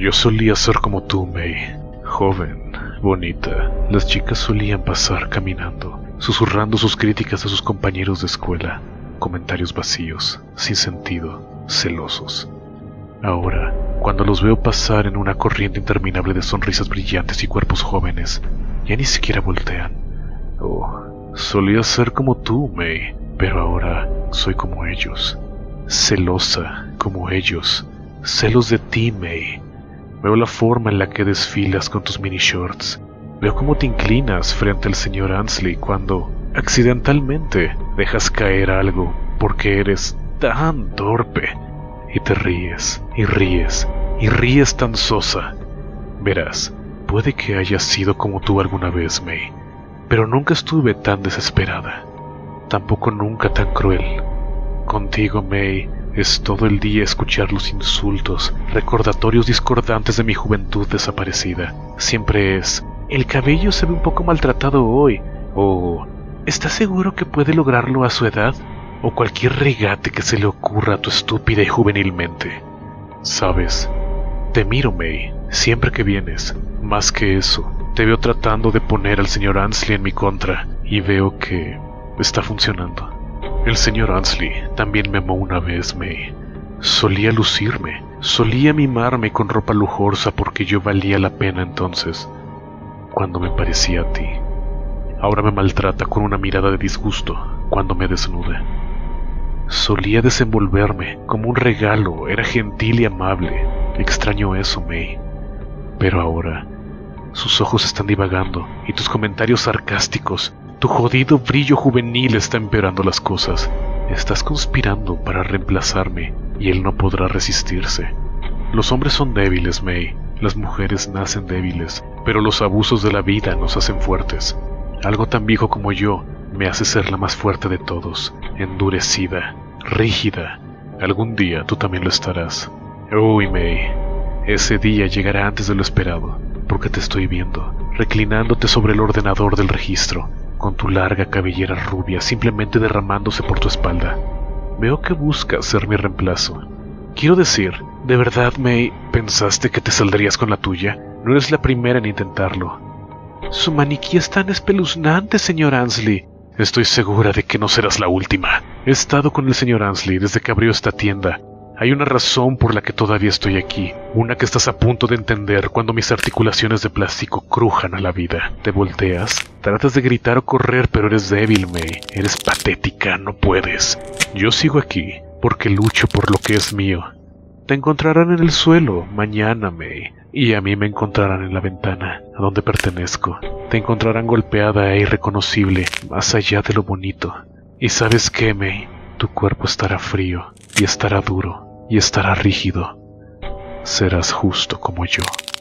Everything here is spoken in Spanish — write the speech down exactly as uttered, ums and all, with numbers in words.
Yo solía ser como tú, May. Joven, bonita. Las chicas solían pasar caminando, susurrando sus críticas a sus compañeros de escuela. Comentarios vacíos, sin sentido, celosos. Ahora, cuando los veo pasar en una corriente interminable de sonrisas brillantes y cuerpos jóvenes, ya ni siquiera voltean. Oh, solía ser como tú, May, pero ahora soy como ellos. Celosa como ellos. Celos de ti, May. Veo la forma en la que desfilas con tus mini shorts. Veo cómo te inclinas frente al señor Ansley cuando, accidentalmente, dejas caer algo porque eres tan torpe. Y te ríes, y ríes, y ríes tan sosa. Verás, puede que haya sido como tú alguna vez, May, pero nunca estuve tan desesperada. Tampoco nunca tan cruel. Contigo, May, es todo el día escuchar los insultos, recordatorios discordantes de mi juventud desaparecida. Siempre es, el cabello se ve un poco maltratado hoy, o ¿estás seguro que puede lograrlo a su edad? O cualquier regate que se le ocurra a tu estúpida y juvenil mente. ¿Sabes? Te miro, May, siempre que vienes. Más que eso, te veo tratando de poner al señor Ansley en mi contra, y veo que está funcionando. El señor Ansley también me amó una vez, May. Solía lucirme, solía mimarme con ropa lujosa porque yo valía la pena entonces, cuando me parecía a ti. Ahora me maltrata con una mirada de disgusto cuando me desnuda. Solía desenvolverme como un regalo, era gentil y amable. Extraño eso, May. Pero ahora, sus ojos están divagando y tus comentarios sarcásticos, tu jodido brillo juvenil está empeorando las cosas. Estás conspirando para reemplazarme y él no podrá resistirse. Los hombres son débiles, May. Las mujeres nacen débiles, pero los abusos de la vida nos hacen fuertes. Algo tan viejo como yo me hace ser la más fuerte de todos, endurecida, rígida. Algún día tú también lo estarás. Uy, May, ese día llegará antes de lo esperado, porque te estoy viendo, reclinándote sobre el ordenador del registro, con tu larga cabellera rubia simplemente derramándose por tu espalda. Veo que buscas ser mi reemplazo. Quiero decir, ¿de verdad, May, pensaste que te saldrías con la tuya? No eres la primera en intentarlo. Su maniquí es tan espeluznante, señor Ansley. Estoy segura de que no serás la última. He estado con el señor Ansley desde que abrió esta tienda. Hay una razón por la que todavía estoy aquí, una que estás a punto de entender cuando mis articulaciones de plástico crujan a la vida. Te volteas, tratas de gritar o correr, pero eres débil, May. Eres patética, no puedes. Yo sigo aquí, porque lucho por lo que es mío. Te encontrarán en el suelo mañana, May, y a mí me encontrarán en la ventana, a donde pertenezco. Te encontrarán golpeada e irreconocible, más allá de lo bonito. ¿Y sabes qué, May? Tu cuerpo estará frío, y estará duro, y estará rígido. Serás justo como yo.